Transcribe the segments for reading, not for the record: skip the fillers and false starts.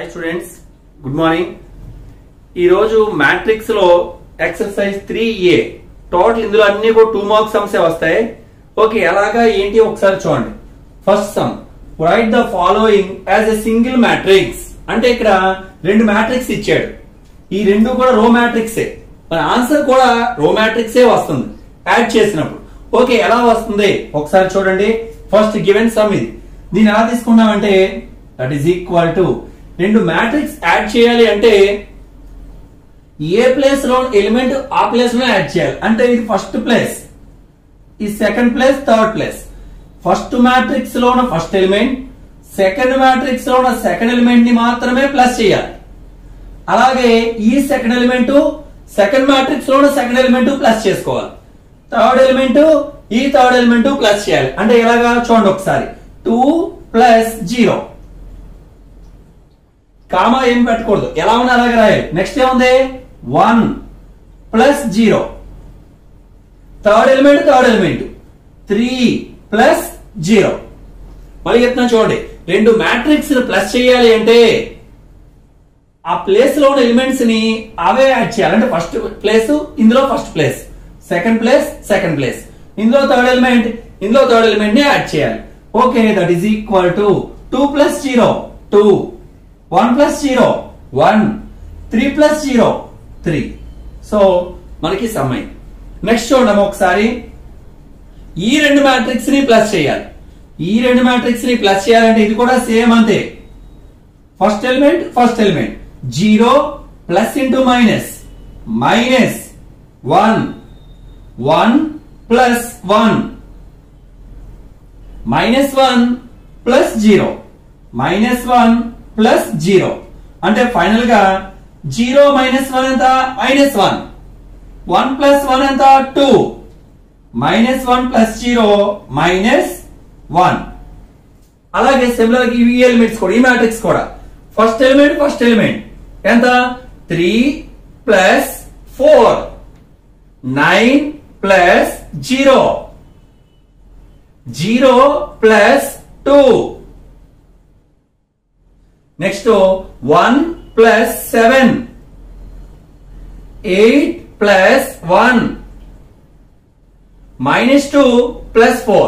Hi students, good morning. ఈరోజు matrix లో exercise 3A total ఇందులో అన్ని కూడా 2 మార్క్స్ సమ్స్ వస్తాయి. ఓకే, అలాగా ఏంటి ఒకసారి చూడండి. First sum, right the following as a single matrix. అంటే ఇక్కడ రెండు మ్యాట్రిక్స్ ఇచ్చాడు, ఈ రెండు కూడా రో మ్యాట్రిక్సే, మన ఆన్సర్ కూడా రో మ్యాట్రిక్సే వస్తుంది యాడ్ చేసినప్పుడు. ఓకే, ఎలా వస్తుంది ఒకసారి చూడండి. ఫస్ట్ గివెన్ సమ్ ఇది, దీన్ని ఎలా తీసుకున్నామంటే దట్ ఈస్ ఈక్వల్ టు రెండు మ్యాట్రిక్స్ యాడ్ చేయాలి అంటే ఏ ప్లేస్ లో ఎలిమెంట్ ఆ ప్లేస్ లో యాడ్ చేయాలి. అంటే ఇది ఫస్ట్ ప్లేస్, ఈ second place, third place. First matrix లో ఉన్న ఫస్ట్ ఎలిమెంట్, సెకండ్ మ్యాట్రిక్స్ లో ఉన్న సెకండ్ ఎలిమెంట్ ని మాత్రమే ప్లస్ చేయాలి. అలాగే ఈ సెకండ్ ఎలిమెంట్ సెకండ్ మ్యాట్రిక్స్ లో ఉన్న సెకండ్ ఎలిమెంట్ ప్లస్ చేసుకోవాలి. థర్డ్ ఎలిమెంట్ ఈ థర్డ్ ఎలిమెంట్ ప్లస్ చేయాలి. అంటే ఎలాగా చూడండి ఒకసారి. 2 ప్లస్ 0, కామా ఏం పెట్టకూడదు, ఎలా ఉన్నా అలాగే రాయాలి. నెక్స్ట్ ఏముంది, 1 ప్లస్ 0, థర్డ్ ఎలిమెంట్ 3 ప్లస్ 0. మళ్ళీ చెప్తున్నా చూడండి, రెండు మ్యాట్రిక్స్ ప్లస్ చేయాలి అంటే ఆ ప్లేస్ లో ఉన్న ఎలిమెంట్స్ ని అవే యాడ్ చేయాలి. అంటే ఫస్ట్ ప్లేస్ ఇందులో first place, second place second place, ఇందులో థర్డ్ ఎలిమెంట్ ఇందులో థర్డ్ ఎలిమెంట్ ని యాడ్ చేయాలి. Okay, that is equal to 2 plus 0 2, 1 plus 0 1, 3 plus 0 3. So మనకి సమ్మై. నెక్స్ట్ చూడడం ఒకసారి, ఈ రెండు మ్యాట్రిక్స్ ని ప్లస్ చేయాలి. ఈ రెండు మ్యాట్రిక్స్ ని ప్లస్ చేయాలంటే ఇది కూడా సేమ్ అంతే. First element 0 plus into minus, minus 1 1 plus 1, minus 1 plus 0, minus 1 plus 0. అంటే ఫైనల్ గా 0 మైనస్ 1 ఎంత, మైనస్ 1. 1 ప్లస్ 1 ఎంత, 2. Minus 1 plus 0 minus 1. అలాగే సిమిలర్ గా ఈ ఎలిమెంట్స్ కూడా, ఈ మ్యాట్రిక్స్ కూడా ఫస్ట్ ఎలిమెంట్ ఎంత, 3 plus 4, 9 plus 0, 0 plus 2. Next 1 plus 7, 8 plus 1, minus 2 plus 4.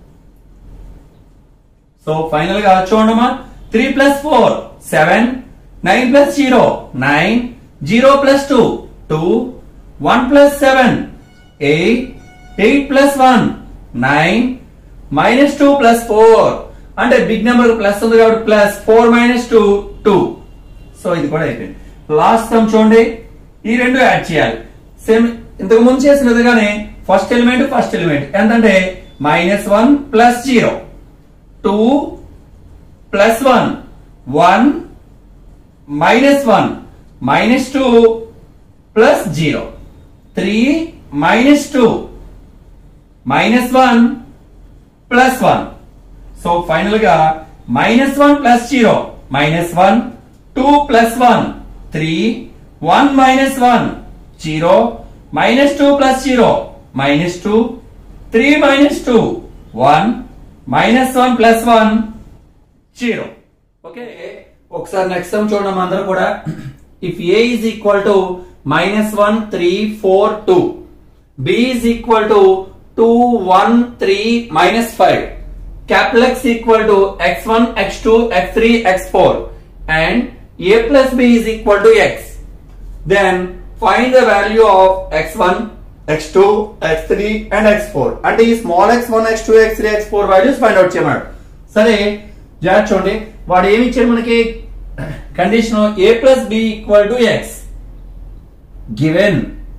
So final గా చూడమ్మా, 3 plus 4 7, 9 plus 0 9, 0 plus 2 2, 1 plus 7 8, 8 plus 1 9, minus 2 plus 4. అంటే బిగ్ నెంబర్ ప్లస్ ఉంది కాబట్టి ప్లస్ 4 మైనస్ 2 2. సో ఇది కూడా అయిపోయింది. లాస్ట్ సమ్ చూడండి, ఈ రెండు యాడ్ చేయాలి. సేమ్ ఇంతకు ముందు చేసిన విధంగానే ఫస్ట్ ఎలిమెంట్ ఎంతంటే minus 1 plus 0, 2 plus 1 1, minus 1 minus 2 plus 0, 3 minus 2 minus 1 plus 1. So final గా minus 1 plus 0 minus 1, 2 plus 1 3, 1 minus 1 0, minus 2 plus 0 minus 2, 3 minus 2 1, minus 1 plus 1 0. Okay, ఒకసారి నెక్స్ట్ సమ్ చూడండి అందరూ కూడా. If a is equal to minus 1 3 4 2, b is equal to 2 1 3 minus 5, capital X equal to x1 x2 x3 x4 and a plus b is equal to x, then find the value of x1 x2 x3 and x4. అంటే ఈ small x1 x2 x3 x4 values find out చేయమన్నాడు. సరే జాగ్రత్త చూడండి, వాడు ఏమి ఇచ్చాడు మనకి condition, a plus b equal to x, given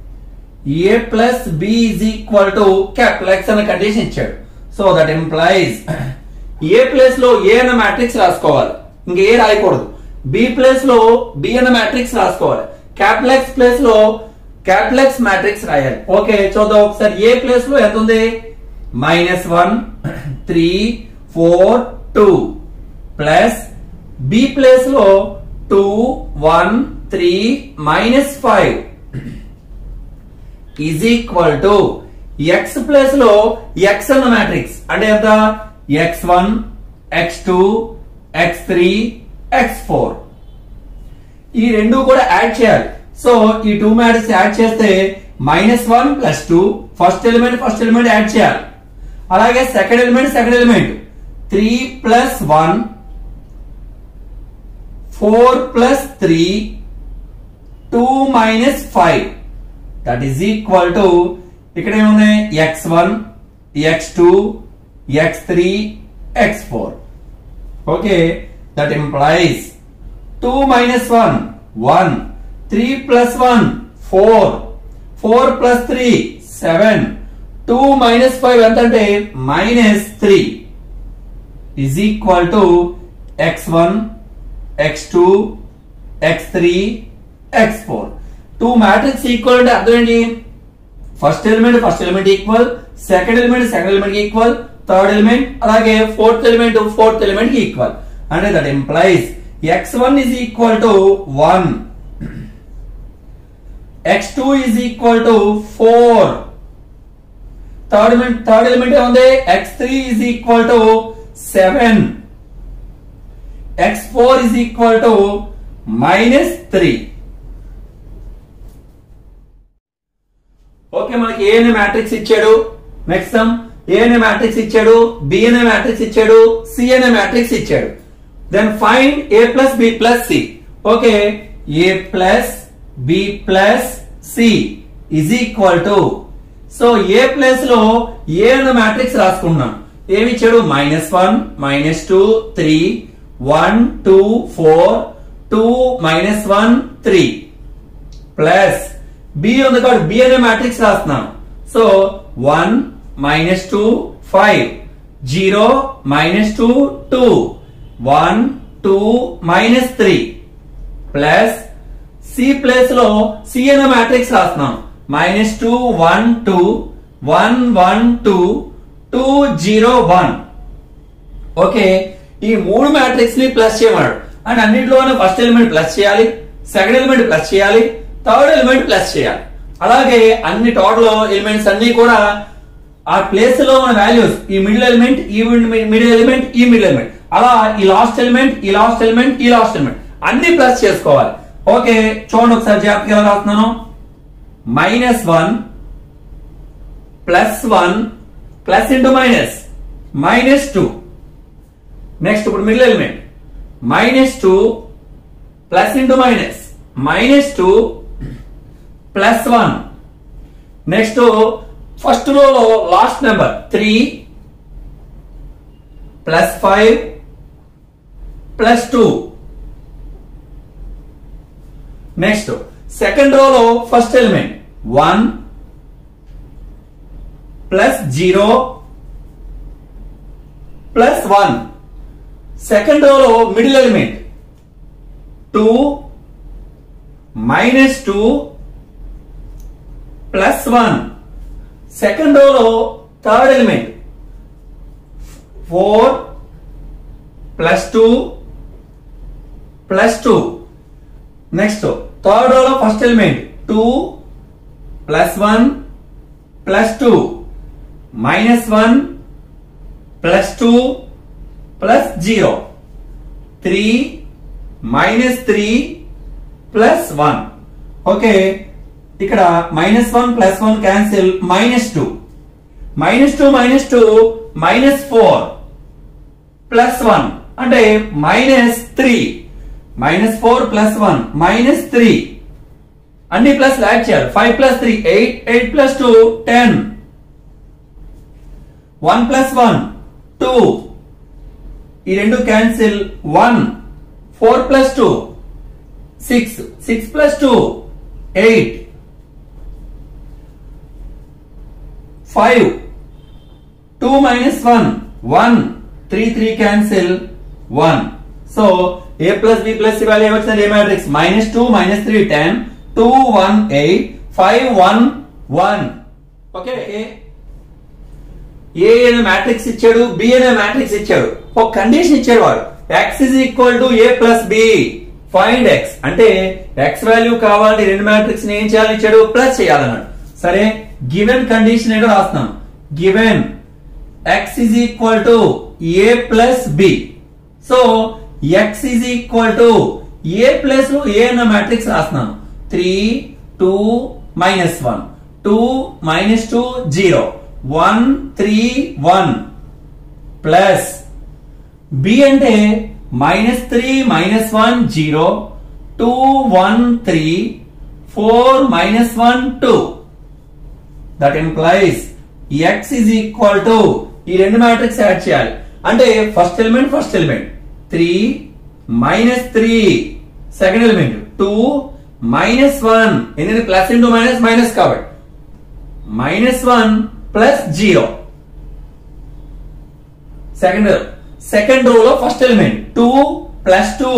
a plus b is equal to capital X అనే కండిషన్ ఇచ్చాడు. So that implies A place లో ఏ అన్న మ్యాట్రిక్స్ రాసుకోవాలి, ఇంకా ఏ రాయకూడదు. బి ప్లేస్ లో బి అన్న మ్యాట్రిక్స్ రాసుకోవాలి. క్యాపిటల్ ఎక్స్ ప్లేస్ లో క్యాపిటల్ ఎక్స్ మ్యాట్రిక్స్ రాయాలి. ఓకే చూద్దాం ఒకసారి. ఏ ప్లేస్ లో ఎంత ఉంది, మైనస్ 1 3 4 2 ప్లస్ బి ప్లేస్ లో 2 1 3 minus 5 is equal to X place లో ఎక్స్ అన్న మ్యాట్రిక్స్ అంటే ఎంత, x1 x2 x3 x4 ఈ రెండు కూడా యాడ్ చేయాలి. సో ఈ 2 మ్యాట్రిక్స్ యాడ్ చేస్తే -1 + 2 ఫస్ట్ ఎలిమెంట్ యాడ్ చేయాలి. అలాగే second element 3 + 1 4 + 3 2 - 5 that is equal to ఇక్కడ ఏమున్నాయి x1 x2 x3 x4. Okay, that implies 2 - 1 1 3 + 1 4 4 + 3 7 2 - 5 ఎంత అంటే -3 is equal to x1 x2 x3 x4. 2 matrix equal అంటే అర్థం ఏంటి? First element equal, second element equal, third element అలాగే ఫోర్త్ ఎలిమెంట్ ఈక్వల్. అంటే that implies x1 is equal to 1 x2 is equal to 4 third element ఏముంది x3 is equal to 7 x4 is equal to -3. Okay, మనకి A అనే matrix ఇచ్చాడు, next some ఏ అనే matrix ఇచ్చాడు, B అనే matrix ఇచ్చాడు, C అనే మ్యాట్రిక్స్ ఇచ్చాడు. Then find a + b + c. Okay, a + b + c is equal to, so A place లో ఏ అనే మ్యాట్రిక్స్ రాసుకుంటున్నాం. ఏమి ఇచ్చాడు? -1 -2 3 1 2 4 2 -1 3 ప్లస్ బి ఉంది కాబట్టి బి అనే మ్యాట్రిక్స్ రాస్తున్నాం. సో 1 -2 5 0 -2 2 1 2 -3 ప్లస్ సి ప్లేస్ లో సి అనే మ్యాట్రిక్స్ రాస్తున్నాం. -2 1 2 1 1 2 2 0 1. ఓకే, ఈ మూడు మ్యాట్రిక్స్ ని ప్లస్ చేయమన్నాడు. అండ్ అన్నింటిలోనే ఫస్ట్ ఎలిమెంట్ ప్లస్ చేయాలి, సెకండ్ ఎలిమెంట్ ప్లస్ చేయాలి, థర్డ్ ఎలిమెంట్ ప్లస్ చేయాలి. అలాగే అన్ని టోటల్ ఎలిమెంట్స్ అన్ని కూడా ఆ ప్లేస్ లో ఉన్న వాల్యూస్, ఈ మిడిల్ ఎలిమెంట్ ఈ మిడిల్ ఎలిమెంట్ అలా ఈ లాస్ట్ ఎలిమెంట్ అన్ని ప్లస్ చేసుకోవాలి. ఓకే, చూడండి ఒకసారి జాగ్రత్తగా ఎలా రాస్తున్నాను. -1 +1 ప్లస్ ఇంటూ -2. నెక్స్ట్ ఇప్పుడు middle element -2 plus into -2 +1. Next first row లో last number 3 +5 +2. Next second row లో ఫస్ట్ ఎలిమెంట్ 1 +0 +1. సెకండ్ రో లో మిడిల్ ఎలిమెంట్ 2 -2 +1. సెకండ్ రో లో third element 4 +2 +2. Next third row లో ఫస్ట్ ఎలిమెంట్ 2 +1 +2 -1 +2 +0 3 -3 +1. ఓకే, ఇక్కడ -1 +1 cancel, -2 -2 -4 +1 అంటే -3 -4 +1 -3 అన్ని plus add చేయాలి. 5 + 3 8 8 + 2 10 1 + 1 2 ఈ రెండు cancel 1 4 + 2 6 6 + 2 8 5 2 - 1 1 3 3 cancel 1. So a plus b plus c value ఏమొచ్చింది? ఏ మ్యాట్రిక్స్ -2 -3 10 2 1 8 5 1 1. ఓకే, ఏ అనే మ్యాట్రిక్స్ ఇచ్చాడు, బి అనే మ్యాట్రిక్స్ ఇచ్చాడు, ఒక కండిషన్ ఇచ్చాడు వాడు. x is equal to a plus b, find x అంటే x వాల్యూ కావాలంటే రెండు మ్యాట్రిక్స్ ఏం చేయాలి ఇచ్చాడు, ప్లస్ చేయాలన్నాడు. సరే, గివెన్ కండిషన్ ఏంటో రాస్తున్నాం. Given x is equal to a plus b. So x is equal to A place లో ఏ అన్న మ్యాట్రిక్స్ రాస్తున్నాను 3 2 -1 2 -2 0 1 3 1 ప్లస్ బి అంటే -3 -1 0 2 1 3 4 -1 2 that implies x is equal to ఈ రెండు మ్యాట్రిక్స్ యాడ్ చేయాలి అంటే ఫస్ట్ ఎలిమెంట్ 3 -3 సెకండ్ ఎలిమెంట్ 2 -1 ఎందుకంటే plus into minus minus కాబట్టి -1 ప్లస్ 0 సెకండ్ రో లో first element 2 plus 2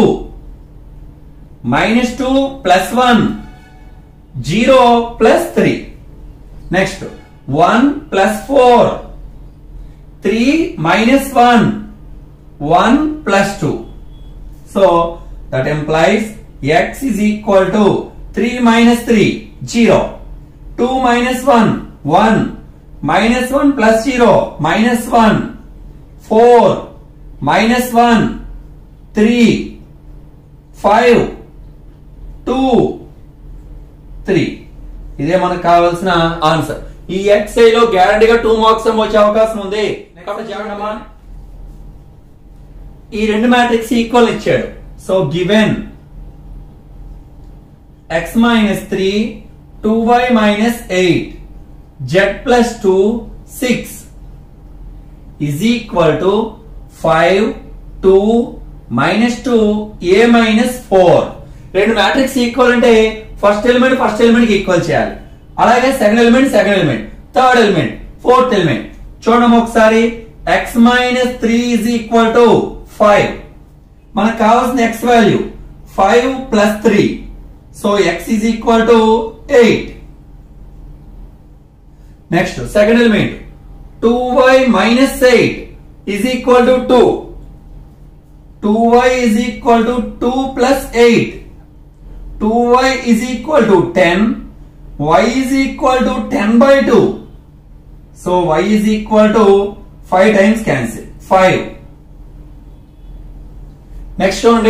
-2 plus 1 0 plus 3 next 1 plus 4 3 -1 1 plus 2 so that implies x is equal to 3 minus 3 0 2 minus 1 1 minus 1 plus 0 minus 1 4 minus 1 3 5 2 3 ఇదే మనకు కావాల్సిన answer ఈ xi లో గ్యారెంటీగా 2 marks వచ్చే అవకాశం ఉంది కాబట్టి జాగ్రత్త ఈ రెండు మ్యాట్రిక్స్ ఈక్వల్ ఇచ్చాడు so given x minus 3 2y minus 8 z plus 2 6 is equal to 5 2 minus 2 a minus 4 రెండు మ్యాట్రిక్స్ ఈక్వల్ అంటే ఫస్ట్ ఎలిమెంట్ కి ఈక్వల్ చేయాలి అలాగే second element third element fourth element చూడండి ఒకసారి x minus 3 is equal to 5 మనకు కావాల్సిన x వాల్యూ 5 plus 3 so x is equal to 8 next second element 2y minus 8 is equal to 2 2y is equal to 2 plus 8 2y is equal to 10 y is equal to 10 by 2 so y is equal to 5 times cancel 5 next చూడండి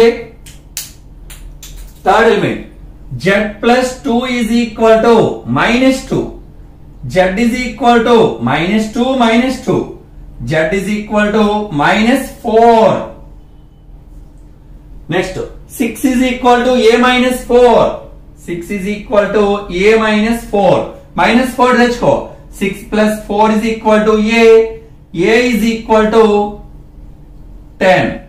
third element z plus 2 is equal to minus 2 z is equal to minus 2 minus 2 z is equal to minus 4 next 6 is equal to a minus 4 6 is equal to a minus 4 minus 4 తెచ్చుకో 6 plus 4 is equal to a is equal to 10